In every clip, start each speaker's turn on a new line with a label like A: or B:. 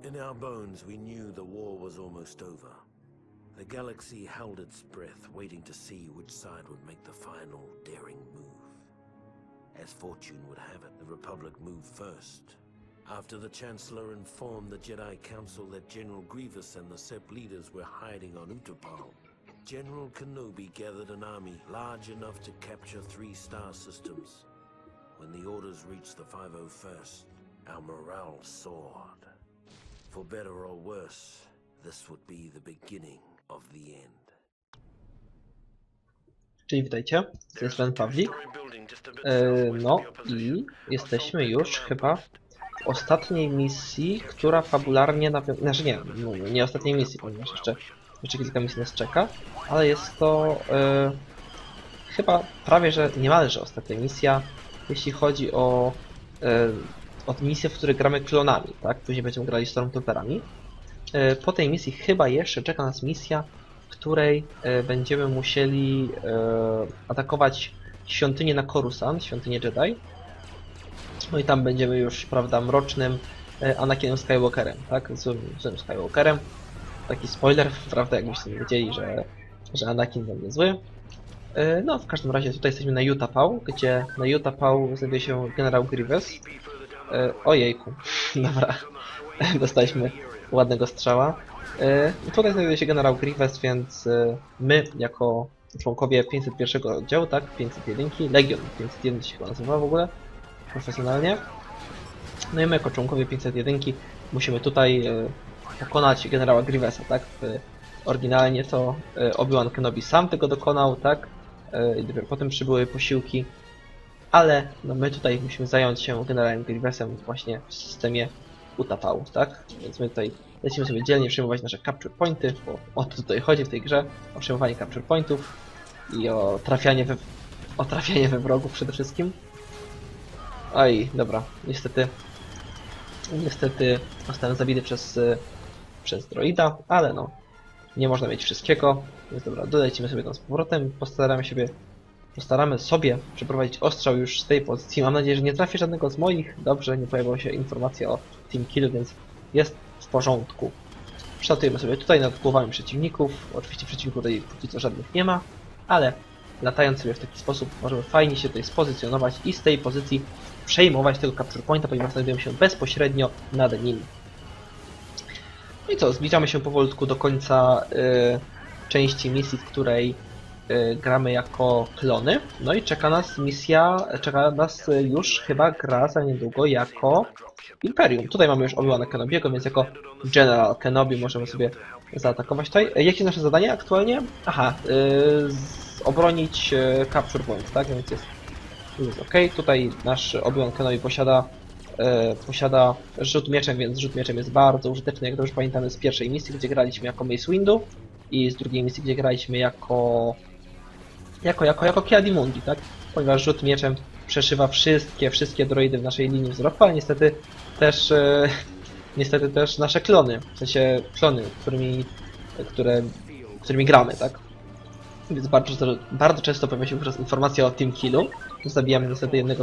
A: In our bones, we knew the war was almost over. The galaxy held its breath, waiting to see which side would make the final, daring move. As fortune would have it, the Republic moved first. After the Chancellor informed the Jedi Council that General Grievous and the Sept leaders were hiding on Utapau, General Kenobi gathered an army large enough to capture 3 star systems. When the orders reached the 501st, our morale soared. For better or worse, this would be the beginning of the end.
B: Czyli witajcie, to jest Ren Pawlik. No i jesteśmy już chyba w ostatniej misji, która fabularnie nawiązuje... Znaczy nie ostatniej misji, ponieważ jeszcze kilka misji nas czeka, ale jest to chyba prawie, że niemalże ostatnia misja, jeśli chodzi o misję, w której gramy klonami, tak? Później będziemy grali Stormtrooperami. Po tej misji chyba jeszcze czeka nas misja, w której będziemy musieli atakować świątynię na Coruscant, świątynię Jedi. No i tam będziemy już, prawda, mrocznym Anakinem Skywalkerem, tak? Złym Skywalkerem. Taki spoiler, prawda, jakbyście nie wiedzieli, że Anakin będzie zły. No, w każdym razie tutaj jesteśmy na Utapau, gdzie na Utapau znajduje się generał Grievous. Ojejku, dobra, dostaliśmy ładnego strzała. Tutaj znajduje się generał Grievous, więc my jako członkowie 501 oddziału, tak, 501, Legion 501 się chyba nazywa w ogóle, profesjonalnie. No i my jako członkowie 501 musimy tutaj pokonać generała Grievousa, tak. Oryginalnie to Obi-Wan Kenobi sam tego dokonał, tak, i dopiero potem przybyły posiłki. Ale no my tutaj musimy zająć się generałem Grievousem właśnie w systemie Utapau, tak? Więc my tutaj lecimy sobie dzielnie przejmować nasze capture pointy, bo o to tutaj chodzi w tej grze, o przejmowanie capture pointów i o trafianie we wrogów przede wszystkim. Oj, dobra, niestety zostałem zabity przez droida, ale no, nie można mieć wszystkiego, więc dobra, dolecimy sobie tam z powrotem, postaramy sobie przeprowadzić ostrzał już z tej pozycji. Mam nadzieję, że nie trafię żadnego z moich. Dobrze, nie pojawiła się informacja o team killu, więc jest w porządku. Przelatujemy sobie tutaj nad głowami przeciwników. Oczywiście przeciwników tutaj póki co żadnych nie ma, ale latając sobie w taki sposób możemy fajnie się tutaj spozycjonować i z tej pozycji przejmować tego capture pointa, ponieważ znajdujemy się bezpośrednio nad nim. No i co, zbliżamy się powolutku do końca części misji, w której gramy jako klony. No i czeka nas już chyba gra za niedługo jako Imperium. Tutaj mamy już Obi-Wana Kenobiego, więc jako General Kenobi możemy sobie zaatakować tutaj. Jakie jest nasze zadanie aktualnie? Aha, obronić Capture Point, tak? Więc jest ok. Tutaj nasz Obi-Wan Kenobi posiada rzut mieczem, więc rzut mieczem jest bardzo użyteczny, jak dobrze pamiętamy z pierwszej misji, gdzie graliśmy jako Mace Windu i z drugiej misji, gdzie graliśmy jako Ki-Adi-Mundi, tak? Ponieważ rzut mieczem przeszywa wszystkie droidy w naszej linii wzroku, ale niestety też nasze klony, w sensie klony, którymi gramy, tak? Więc bardzo często pojawia się wówczas informacja o team killu. Zabijamy niestety jednego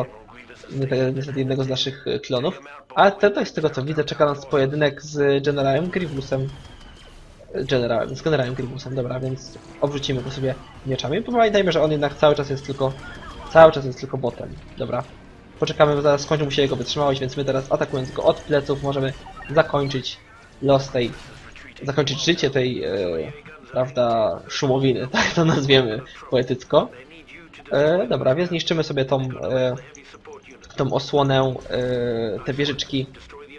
B: z naszych klonów, ale tutaj z tego co widzę czeka nas pojedynek z generałem Grievousem. Z generałem Grievousem, dobra, więc obrócimy go sobie mieczami. Pamiętajmy, że on jednak cały czas jest tylko botem. Dobra. Poczekamy, bo zaraz skończy mu się jego wytrzymałość, więc my teraz atakując go od pleców możemy zakończyć życie tej, prawda, szumowiny, tak to nazwiemy poetycko. Dobra, więc zniszczymy sobie tą osłonę, te wieżyczki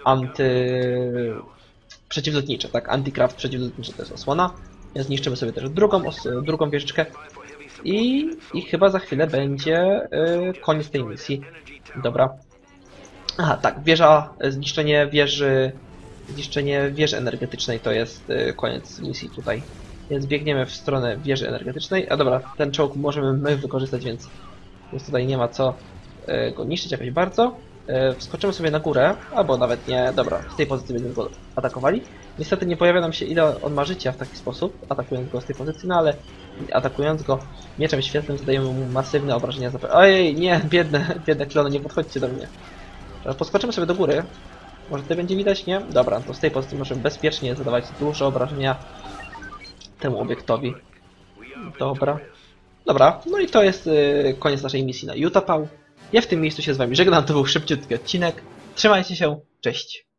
B: przeciwlotnicze, tak? Anti-craft przeciwlotnicze to jest osłona. Więc zniszczymy sobie też drugą wieżyczkę. I chyba za chwilę będzie koniec tej misji. Dobra. Aha, tak, zniszczenie wieży energetycznej to jest koniec misji tutaj. Więc biegniemy w stronę wieży energetycznej. A dobra, ten czołg możemy my wykorzystać, więc tutaj nie ma co go niszczyć jakoś bardzo. Wskoczymy sobie na górę, albo nawet nie, dobra, z tej pozycji będziemy go atakowali. Niestety nie pojawia nam się, ile on ma życia w taki sposób, atakując go z tej pozycji, no ale atakując go mieczem świetlnym zadajemy mu masywne obrażenia. Ojej, nie, biedne klony, nie podchodźcie do mnie. Podskoczymy sobie do góry, Może tutaj będzie widać, nie? Dobra, to z tej pozycji możemy bezpiecznie zadawać duże obrażenia temu obiektowi. Dobra. Dobra, no i to jest koniec naszej misji na Utapau. Ja w tym miejscu się z wami żegnam, to był szybciutki odcinek. Trzymajcie się, cześć!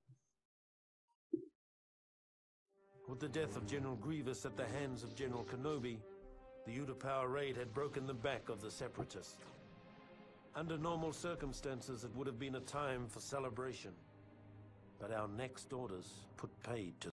A: With the death of General Grievous at the hands of General Kenobi, the Utapau raid had broken the back of the Separatists. Under normal circumstances, it would have been a time for celebration. But our next orders put paid to